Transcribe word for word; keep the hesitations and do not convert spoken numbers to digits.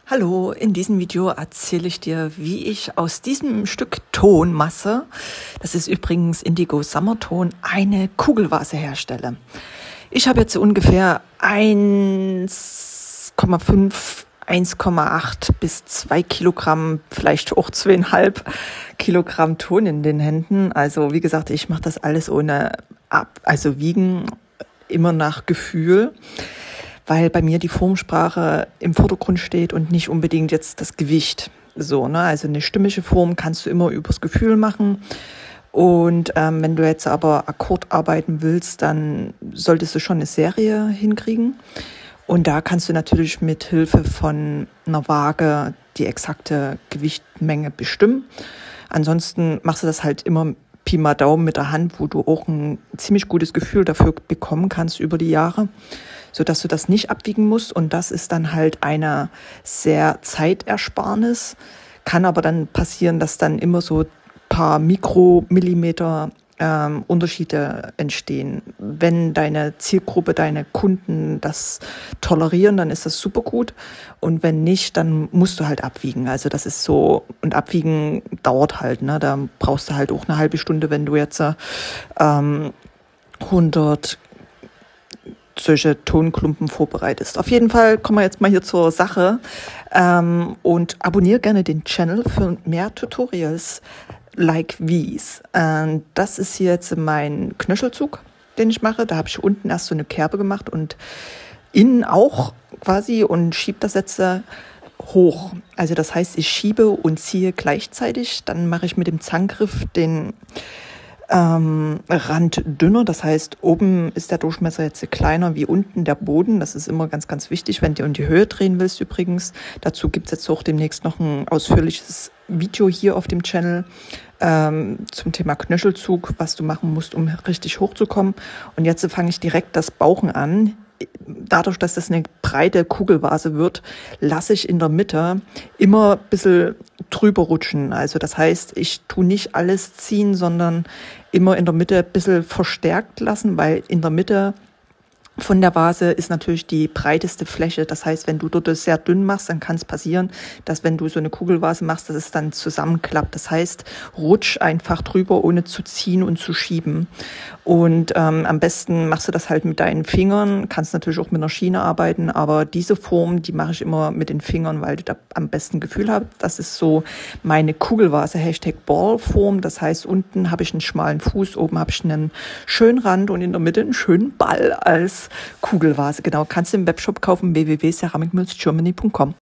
Hallo, in diesem Video erzähle ich dir, wie ich aus diesem Stück Tonmasse, das ist übrigens Indigo Sommerton, eine Kugelvase herstelle. Ich habe jetzt ungefähr eins Komma fünf, eins Komma acht bis zwei Kilogramm, vielleicht auch zweieinhalb Kilogramm Ton in den Händen. Also wie gesagt, ich mache das alles ohne ab, also wiegen, immer nach Gefühl, weil bei mir die Formsprache im Vordergrund steht und nicht unbedingt jetzt das Gewicht. So, ne? Also eine stimmige Form kannst du immer übers Gefühl machen. Und ähm, wenn du jetzt aber Akkord arbeiten willst, dann solltest du schon eine Serie hinkriegen. Und da kannst du natürlich mit Hilfe von einer Waage die exakte Gewichtmenge bestimmen. Ansonsten machst du das halt immer Pi mal Daumen mit der Hand, wo du auch ein ziemlich gutes Gefühl dafür bekommen kannst über die Jahre, sodass du das nicht abwiegen musst. Und das ist dann halt eine sehr Zeitersparnis. Kann aber dann passieren, dass dann immer so ein paar Mikromillimeter ähm, Unterschiede entstehen. Wenn deine Zielgruppe, deine Kunden das tolerieren, dann ist das super gut. Und wenn nicht, dann musst du halt abwiegen. Also das ist so, und abwiegen dauert halt, ne? Da brauchst du halt auch eine halbe Stunde, wenn du jetzt ähm, hundert solche Tonklumpen vorbereitest. Auf jeden Fall kommen wir jetzt mal hier zur Sache ähm, und abonniere gerne den Channel für mehr Tutorials like these. Ähm, das ist hier jetzt mein Knöchelzug, den ich mache. Da habe ich unten erst so eine Kerbe gemacht und innen auch quasi und schiebe das jetzt äh, hoch. Also das heißt, ich schiebe und ziehe gleichzeitig. Dann mache ich mit dem Zanggriff den Ähm, Rand dünner, das heißt, oben ist der Durchmesser jetzt kleiner wie unten der Boden. Das ist immer ganz, ganz wichtig, wenn du in die Höhe drehen willst übrigens. Dazu gibt es jetzt auch demnächst noch ein ausführliches Video hier auf dem Channel ähm, zum Thema Knöchelzug, was du machen musst, um richtig hochzukommen. Und jetzt fange ich direkt das Bauchen an. Dadurch, dass das eine breite Kugelvase wird, lasse ich in der Mitte immer ein bisschen drüber rutschen. Also das heißt, ich tue nicht alles ziehen, sondern immer in der Mitte ein bisschen verstärkt lassen, weil in der Mitte von der Vase ist natürlich die breiteste Fläche. Das heißt, wenn du dort sehr dünn machst, dann kann es passieren, dass wenn du so eine Kugelvase machst, dass es dann zusammenklappt. Das heißt, rutsch einfach drüber, ohne zu ziehen und zu schieben. Und ähm, am besten machst du das halt mit deinen Fingern. Kannst natürlich auch mit einer Schiene arbeiten, aber diese Form, die mache ich immer mit den Fingern, weil du da am besten Gefühl hast. Das ist so meine Kugelvase, Hashtag Ballform. Das heißt, unten habe ich einen schmalen Fuß, oben habe ich einen schönen Rand und in der Mitte einen schönen Ball als Kugelvase. Genau, kannst du im Webshop kaufen, w w w punkt ceramicmills germany punkt com.